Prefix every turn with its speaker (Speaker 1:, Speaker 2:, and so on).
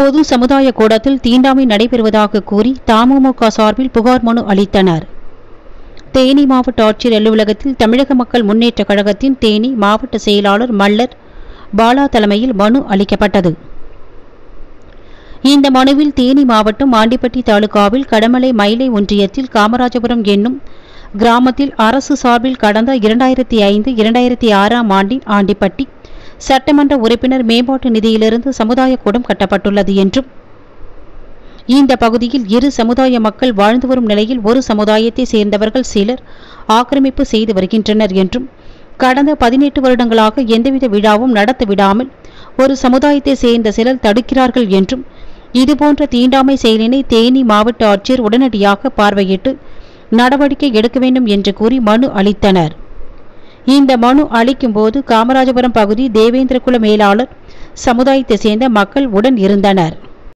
Speaker 1: பொது சமுதாய கூடத்தில் தீண்டாமை நடைபெறுவதாக கூறி தமுமுக சார்பில் புகார் மனு அளித்தனர். தேனி மாவட்ட ஆட்சியர் அலுவலகத்தில் தமிழக மக்கள் முன்னேற்ற கழகத்தின் தேனி மாவட்ட செயலாளர் மல்லர் பாலா தலைமையில் மனு அளிக்கப்பட்டது. இந்த மனுவில் தேனி மாவட்டம் ஆண்டிப்பட்டி தாலுகாவில் கடமலை மயிலை ஒன்றியத்தில் காமராஜபுரம் என்னும் கிராமத்தில் அரசு சார்பில் கடந்த 2005-2006 ஆண்டில் ஆண்டிப்பட்டி சட்டமன்ற உறுப்பினர் மேம்பாட்டு நிதியிலிருந்து சமுதாய கூடம் கட்டப்பட்டுள்ளது என்றும், இந்த பகுதியில் இரு சமுதாய மக்கள் வாழ்ந்து வரும் நிலையில் ஒரு சமுதாயத்தை சேர்ந்தவர்கள் சிலர் ஆக்கிரமிப்பு செய்து வருகின்றனர் என்றும், கடந்த 18 வருடங்களாக எந்தவித விழாவும் நடத்த விடாமல் ஒரு சமுதாயத்தை சேர்ந்த சிலர் தடுக்கிறார்கள் என்றும், இதுபோன்ற தீண்டாமை செயலினை தேனி மாவட்ட ஆட்சியர் உடனடியாக பார்வையிட்டு நடவடிக்கை எடுக்க வேண்டும் என்று கூறி மனு அளித்தனர். இந்த மனு அளிக்கும் போது காமராஜபுரம் பகுதி தேவேந்திரகுல மேலாளர் சமுதாயத்தை சேர்ந்த மக்கள் உடன் இருந்தனர்.